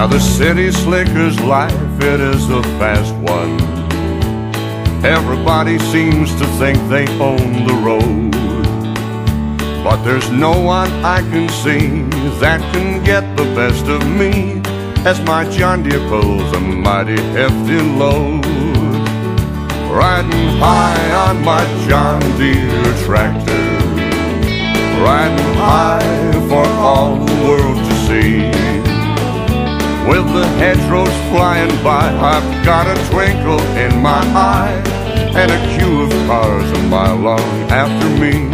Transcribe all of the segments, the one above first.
Now the city slicker's life, it is a fast one. Everybody seems to think they own the road, but there's no one I can see that can get the best of me, as my John Deere pulls a mighty hefty load. Riding high on my John Deere tractor, riding high for all the world to see. With the hedgerows flying by, I've got a twinkle in my eye and a queue of cars a mile long after me.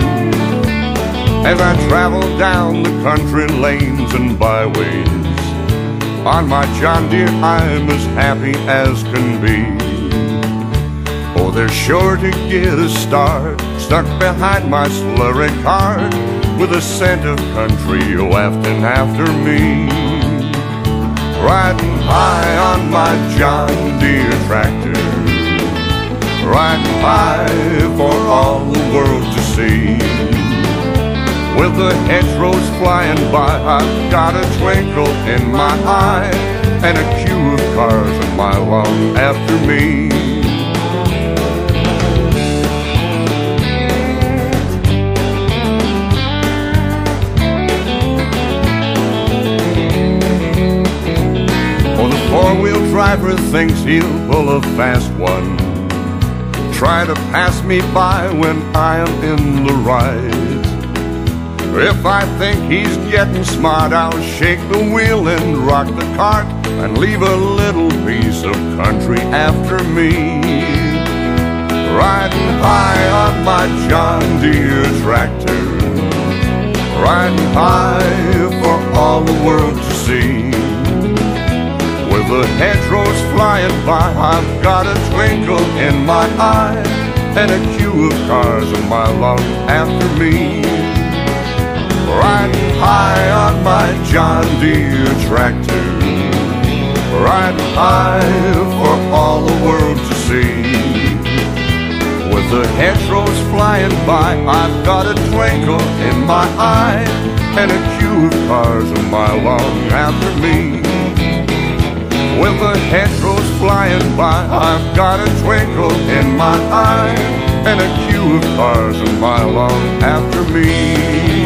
As I travel down the country lanes and byways, on my John Deere I'm as happy as can be. Oh, they're sure to get a start, stuck behind my slurry cart, with a scent of country wafting after me. Riding high on my John Deere tractor, riding high for all the world to see. With the hedgerows flying by, I've got a twinkle in my eye and a queue of cars a mile long after me. Oh, the four-wheel driver thinks he'll pull a fast one, try to pass me by when I am in the ride. If I think he's getting smart, I'll shake the wheel and rock the cart and leave a little piece of country after me. Riding high on my John Deere tractor, riding high for all the world to see. With the hedgerows flying by, I've got a twinkle in my eye and a queue of cars a mile long after me. Riding high on my John Deere tractor, riding high for all the world to see. With the hedgerows flying by, I've got a twinkle in my eye and a queue of cars a mile long after me. With the hedgerows flying by, I've got a twinkle in my eye and a queue of cars a mile long after me.